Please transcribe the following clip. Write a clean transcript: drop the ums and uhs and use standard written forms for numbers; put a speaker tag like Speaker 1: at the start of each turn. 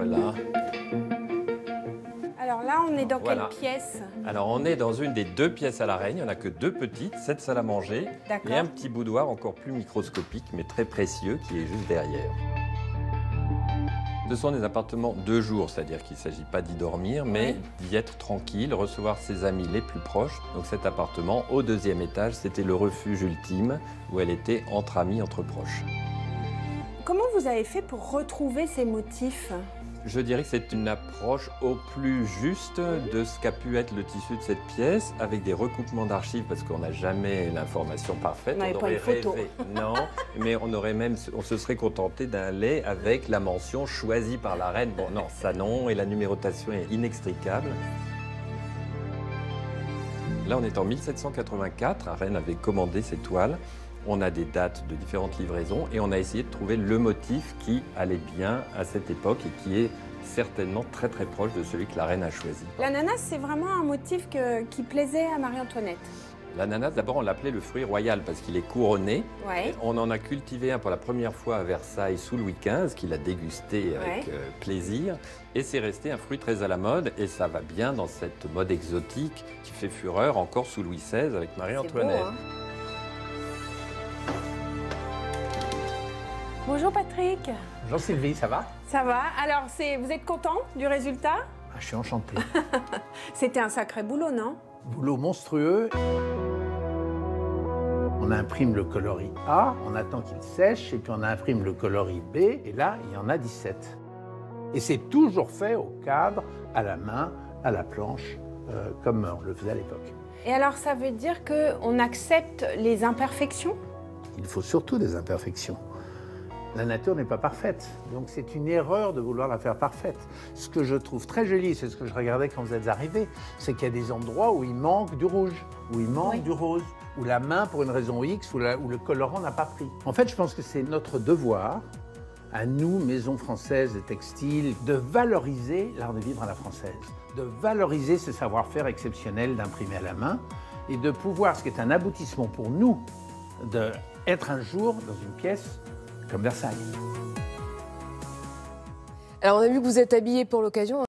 Speaker 1: Voilà.
Speaker 2: Alors là, on est dans
Speaker 1: Voilà.
Speaker 2: quelle pièce?
Speaker 1: Alors on est dans une des 2 pièces à la Reine, il n'y en a que 2 petites, cette salle à manger
Speaker 2: D'accord.
Speaker 1: et un petit boudoir encore plus microscopique mais très précieux qui est juste derrière. Ce sont des appartements de jour, c'est-à-dire qu'il ne s'agit pas d'y dormir, mais d'y être tranquille, recevoir ses amis les plus proches. Donc cet appartement, au 2e étage, c'était le refuge ultime où elle était entre amis, entre proches.
Speaker 2: Comment vous avez fait pour retrouver ces motifs?
Speaker 1: Je dirais que c'est une approche au plus juste de ce qu'a pu être le tissu de cette pièce, avec des recoupements d'archives, parce qu'on n'a jamais l'information parfaite.
Speaker 2: On n'avait pas une photo.
Speaker 1: Non, mais on se serait contenté d'un lait avec la mention choisie par la reine. Bon, non, ça non, et la numérotation est inextricable. Là, on est en 1784. La reine avait commandé ces toiles. On a des dates de différentes livraisons et on a essayé de trouver le motif qui allait bien à cette époque et qui est certainement très très proche de celui que la reine a choisi.
Speaker 2: L'ananas, c'est vraiment un motif qui plaisait à Marie-Antoinette.
Speaker 1: L'ananas, d'abord, on l'appelait le fruit royal parce qu'il est couronné.
Speaker 2: Ouais.
Speaker 1: On en a cultivé un pour la première fois à Versailles sous Louis XV, qu'il a dégusté avec plaisir. Et c'est resté un fruit très à la mode et ça va bien dans cette mode exotique qui fait fureur encore sous Louis XVI avec Marie-Antoinette.
Speaker 2: Hein. Bonjour Patrick.
Speaker 3: Bonjour Sylvie, ça va?
Speaker 2: Ça va? Alors, vous êtes content du résultat?
Speaker 3: Je suis enchanté.
Speaker 2: C'était un sacré boulot, non?
Speaker 3: Boulot monstrueux. On imprime le coloris A, on attend qu'il sèche, et puis on imprime le coloris B, et là, il y en a 17. Et c'est toujours fait au cadre, à la main, à la planche, comme on le faisait à l'époque.
Speaker 2: Et alors, ça veut dire qu'on accepte les imperfections?
Speaker 3: Il faut surtout des imperfections. La nature n'est pas parfaite, donc c'est une erreur de vouloir la faire parfaite. Ce que je trouve très joli, c'est ce que je regardais quand vous êtes arrivés, c'est qu'il y a des endroits où il manque du rouge, où il manque du rose, où la main, pour une raison X, où le colorant n'a pas pris. En fait, je pense que c'est notre devoir, à nous, maisons françaises de textiles, de valoriser l'art de vivre à la française, de valoriser ce savoir-faire exceptionnel d'imprimer à la main et de pouvoir, ce qui est un aboutissement pour nous, d'être un jour dans une pièce comme Versailles.
Speaker 4: Alors on a vu que vous êtes habillé pour l'occasion.